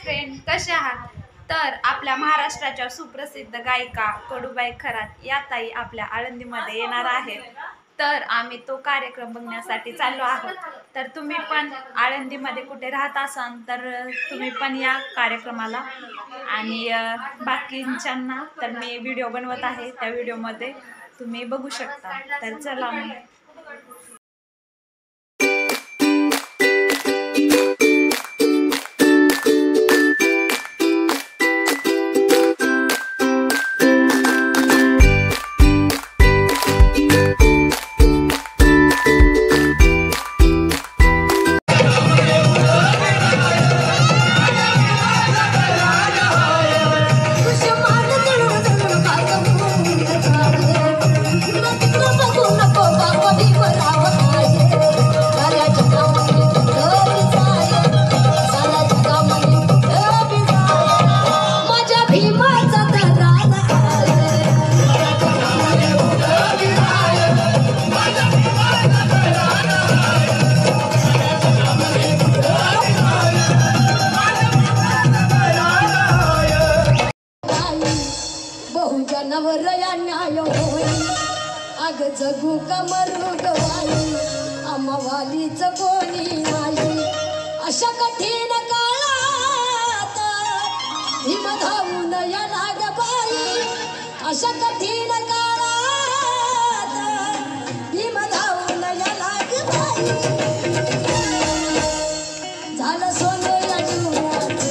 Friend, कसे आहात? तर आपल्या महाराष्ट्राच्या सुप्रसिद्ध गायिका कडूबाई खरात या ताई आपल्या आळंदीमध्ये येणार आहेत. तर आम्ही तो कार्यक्रम बघण्यासाठी चाललो आहोत. तर तुम्ही पण आळंदीमध्ये कुठे राहत असाल तर तुम्ही पण या कार्यक्रमाला. आणि बाकीच्यांना तर मी व्हिडिओ बनवत आहे, त्या व्हिडिओमध्ये तुम्ही बघू शकता. तर चला मग. अग जगू कमरू गवाई अमवालीच कोणी नाही. अशा कठीण काळात भीम धावून या लाग बाई. अशा कठीण काळात भीम धावून या लाग बाई. झालं सोनं या जीवनाचं.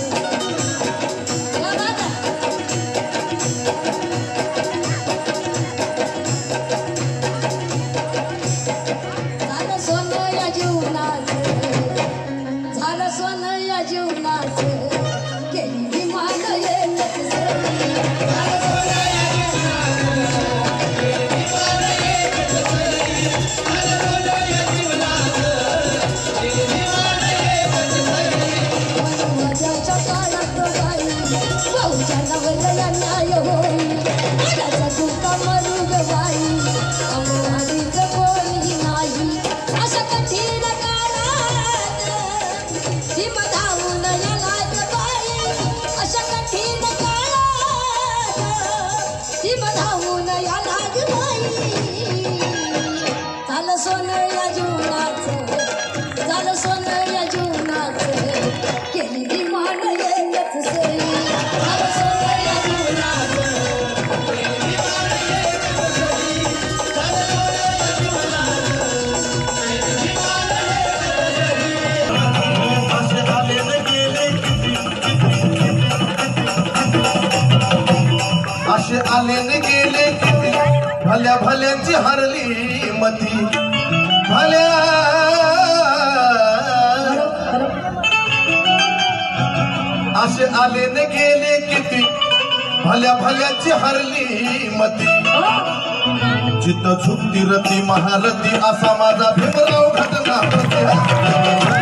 आले न गेले किती भल्या भल्यांची हरली मती. भल्या असे आले न गेले किती भल्या भल्यांची हरली मती. जिथं झुकती रती महारथी असा माझा भीमराव घटना.